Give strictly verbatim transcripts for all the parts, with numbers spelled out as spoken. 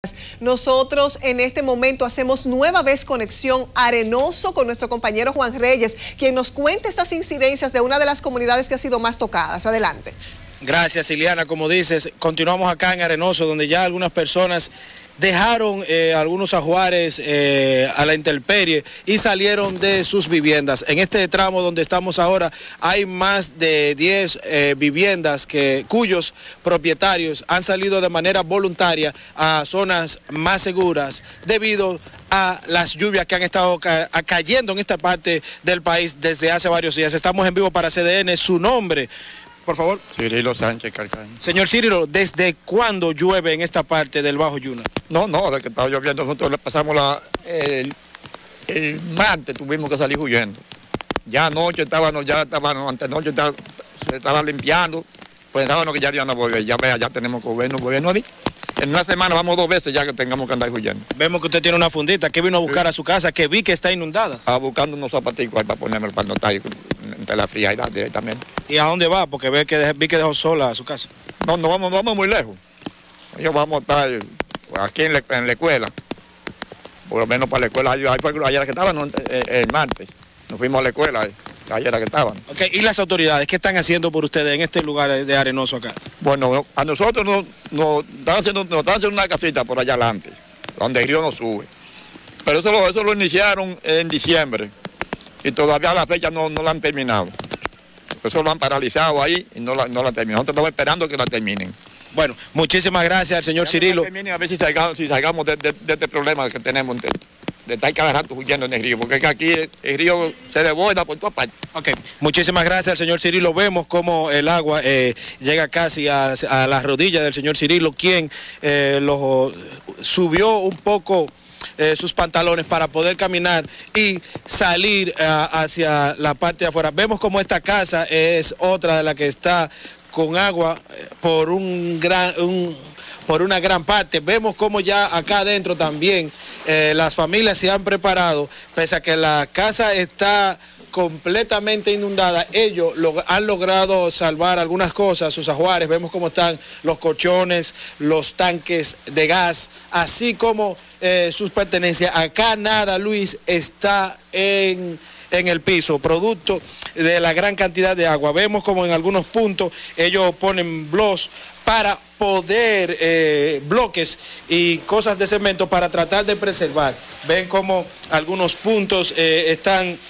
Nosotros en este momento hacemos nueva vez conexión Arenoso con nuestro compañero Juan Reyes, quien nos cuenta estas incidencias de una de las comunidades que ha sido más tocadas. Adelante. Gracias, Iliana. Como dices, continuamos acá en Arenoso, donde ya algunas personas dejaron eh, algunos ajuares eh, a la intemperie y salieron de sus viviendas. En este tramo donde estamos ahora hay más de diez eh, viviendas que, cuyos propietarios han salido de manera voluntaria a zonas más seguras debido a las lluvias que han estado ca cayendo en esta parte del país desde hace varios días. Estamos en vivo para C D N. Su nombre, por favor. Cirilo Sánchez Carcaño. Señor Cirilo, ¿desde cuándo llueve en esta parte del Bajo Yuna? No, no, de que estaba lloviendo, nosotros le pasamos la, el, el martes, tuvimos que salir huyendo. Ya anoche estábamos, ya estábamos, antenoche estaba, se estaba limpiando, pensábamos que ya iban a volver, ya vea, ya tenemos que volver, no volvernos. En una semana vamos dos veces ya que tengamos que andar huyendo. Vemos que usted tiene una fundita, ¿qué vino a buscar sí. a su casa? Que vi que está inundada. Estaba buscando unos zapaticos para ponerme para notar entre la frialdad directamente. ¿Y a dónde va? Porque ve que vi que dejó sola a su casa. No, no vamos, no vamos muy lejos. Ellos vamos a estar aquí en la, en la escuela, por lo menos para la escuela, ayer que estaban el, el martes, nos fuimos a la escuela, ayer que estaban. Okay. ¿Y las autoridades qué están haciendo por ustedes en este lugar de Arenoso acá? Bueno, a nosotros nos, nos, están, haciendo, nos están haciendo una casita por allá adelante, donde el río no sube, pero eso lo, eso lo iniciaron en diciembre y todavía a la fecha no, no la han terminado, eso lo han paralizado ahí y no la, no la han terminado, nosotros estamos esperando que la terminen. Bueno, muchísimas gracias al señor Cirilo. A ver si salgamos, si salgamos de, de, de este problema que tenemos de, de estar cada rato huyendo en el río, porque es que aquí el, el río se desborda por todas partes. Ok, muchísimas gracias al señor Cirilo. Vemos cómo el agua eh, llega casi a, a las rodillas del señor Cirilo, quien eh, lo subió un poco eh, sus pantalones para poder caminar y salir eh, hacia la parte de afuera. Vemos cómo esta casa es otra de las que está con agua por un gran un, por una gran parte. Vemos como ya acá adentro también eh, las familias se han preparado, pese a que la casa está completamente inundada, ellos lo, han logrado salvar algunas cosas, sus ajuares. Vemos cómo están los colchones, los tanques de gas, así como eh, sus pertenencias. Acá nada, Luis, está en en el piso, producto de la gran cantidad de agua. Vemos como en algunos puntos ellos ponen blocks para poder, eh, bloques y cosas de cemento para tratar de preservar. Ven como algunos puntos eh, están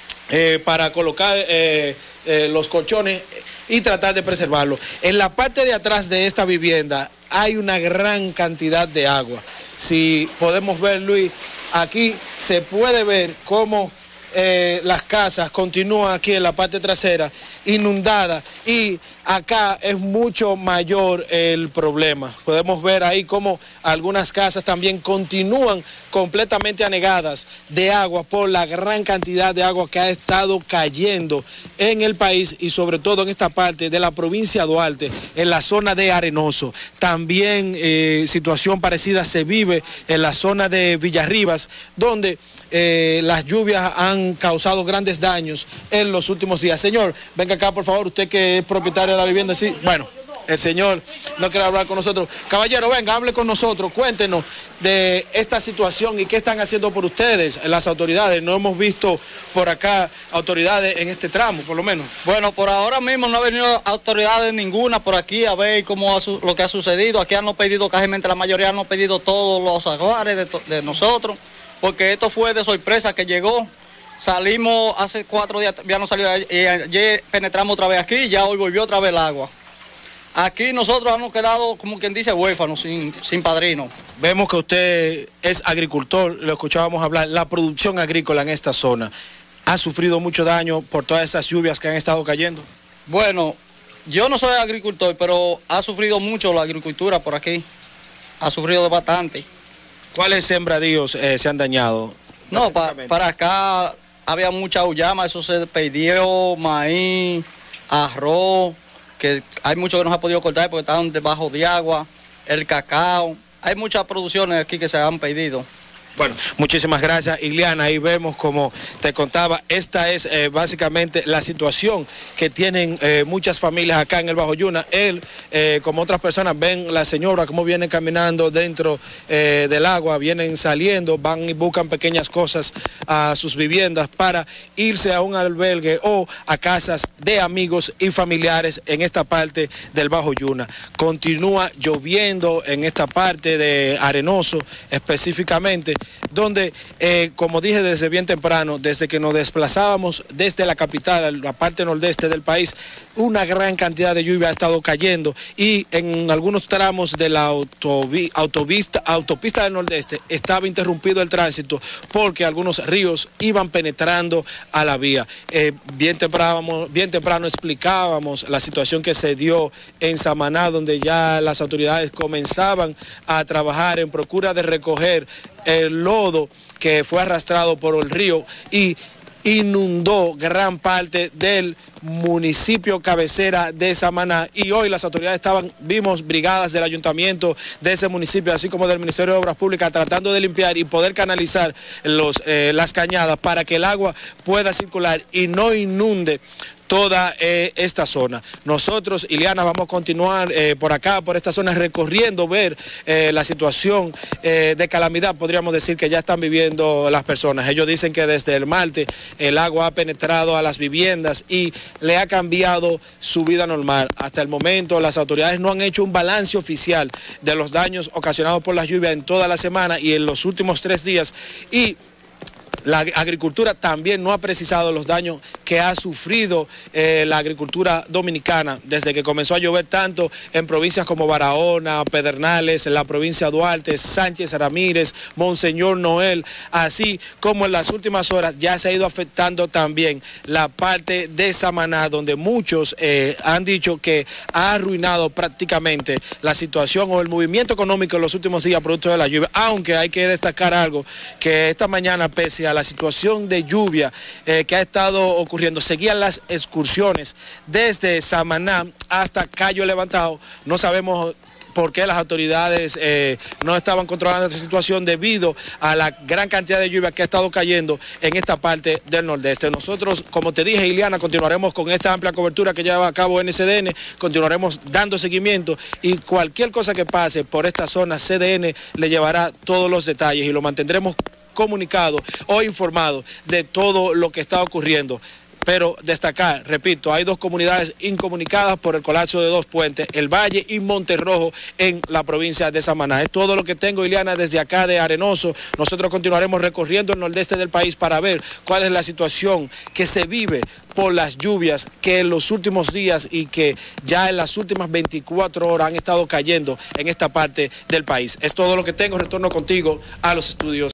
eh, para colocar eh, eh, los colchones y tratar de preservarlo. En la parte de atrás de esta vivienda hay una gran cantidad de agua. Si podemos ver, Luis, aquí se puede ver cómo Eh, las casas continúan aquí en la parte trasera inundadas y acá es mucho mayor el problema. Podemos ver ahí cómo algunas casas también continúan completamente anegadas de agua por la gran cantidad de agua que ha estado cayendo en el país y sobre todo en esta parte de la provincia de Duarte, en la zona de Arenoso. También eh, situación parecida se vive en la zona de Villarribas, donde eh, las lluvias han causado grandes daños en los últimos días. Señor, venga acá por favor, usted que es propietario de la vivienda, sí, bueno, el señor no quiere hablar con nosotros. Caballero, venga, hable con nosotros, cuéntenos de esta situación y qué están haciendo por ustedes, las autoridades. No hemos visto por acá autoridades en este tramo, por lo menos. Bueno, por ahora mismo no ha venido autoridades ninguna por aquí a ver cómo ha su, lo que ha sucedido. Aquí han pedido, casi la mayoría han pedido todos los ajuares de, de nosotros, porque esto fue de sorpresa que llegó. Salimos hace cuatro días, ya no salió, y ayer penetramos otra vez aquí y ya hoy volvió otra vez el agua. Aquí nosotros hemos quedado, como quien dice, huérfanos, sin, sin padrino. Vemos que usted es agricultor, lo escuchábamos hablar, la producción agrícola en esta zona ha sufrido mucho daño por todas esas lluvias que han estado cayendo. Bueno, yo no soy agricultor, pero ha sufrido mucho la agricultura por aquí, ha sufrido bastante. ¿Cuáles sembradíos eh, se han dañado? No, pa, para acá había mucha uyama, eso se perdió, maíz, arroz, que hay mucho que no se ha podido cortar porque estaban debajo de agua, el cacao, hay muchas producciones aquí que se han perdido. Bueno, muchísimas gracias, Iliana. Ahí vemos, como te contaba, esta es eh, básicamente la situación que tienen eh, muchas familias acá en el Bajo Yuna. Él, eh, como otras personas, ven la señora cómo viene caminando dentro eh, del agua, vienen saliendo, van y buscan pequeñas cosas a sus viviendas para irse a un albergue o a casas de amigos y familiares en esta parte del Bajo Yuna. Continúa lloviendo en esta parte de Arenoso específicamente, donde, eh, como dije desde bien temprano, desde que nos desplazábamos desde la capital a la parte nordeste del país, una gran cantidad de lluvia ha estado cayendo y en algunos tramos de la autovi autovista, autopista del nordeste estaba interrumpido el tránsito porque algunos ríos iban penetrando a la vía. Eh, bien, temprano, bien temprano explicábamos la situación que se dio en Samaná, donde ya las autoridades comenzaban a trabajar en procura de recoger el lodo que fue arrastrado por el río y inundó gran parte del municipio cabecera de Samaná, y hoy las autoridades estaban, vimos brigadas del ayuntamiento de ese municipio, así como del Ministerio de Obras Públicas, tratando de limpiar y poder canalizar los, eh, las cañadas para que el agua pueda circular y no inunde toda eh, esta zona. Nosotros, Iliana, vamos a continuar eh, por acá, por esta zona, recorriendo, ver eh, la situación eh, de calamidad, podríamos decir, que ya están viviendo las personas. Ellos dicen que desde el martes el agua ha penetrado a las viviendas y le ha cambiado su vida normal. Hasta el momento las autoridades no han hecho un balance oficial de los daños ocasionados por las lluvias en toda la semana y en los últimos tres días, y la agricultura también no ha precisado los daños que ha sufrido eh, la agricultura dominicana desde que comenzó a llover tanto en provincias como Barahona, Pedernales, en la provincia de Duarte, Sánchez Ramírez, Monseñor Noel, así como en las últimas horas ya se ha ido afectando también la parte de Samaná, donde muchos eh, han dicho que ha arruinado prácticamente la situación o el movimiento económico en los últimos días producto de la lluvia, aunque hay que destacar algo, que esta mañana, pese a la situación de lluvia eh, que ha estado ocurriendo, seguían las excursiones desde Samaná hasta Cayo Levantado. No sabemos por qué las autoridades eh, no estaban controlando esta situación debido a la gran cantidad de lluvia que ha estado cayendo en esta parte del nordeste. Nosotros, como te dije, Iliana, continuaremos con esta amplia cobertura que lleva a cabo N C D N, continuaremos dando seguimiento y cualquier cosa que pase por esta zona, C D N le llevará todos los detalles y lo mantendremos comunicado o informado de todo lo que está ocurriendo. Pero destacar, repito, hay dos comunidades incomunicadas por el colapso de dos puentes, El Valle y Monterrojo, en la provincia de Samaná. Es todo lo que tengo, Iliana, desde acá de Arenoso. Nosotros continuaremos recorriendo el nordeste del país para ver cuál es la situación que se vive por las lluvias que en los últimos días y que ya en las últimas veinticuatro horas han estado cayendo en esta parte del país. Es todo lo que tengo. Retorno contigo a los estudios.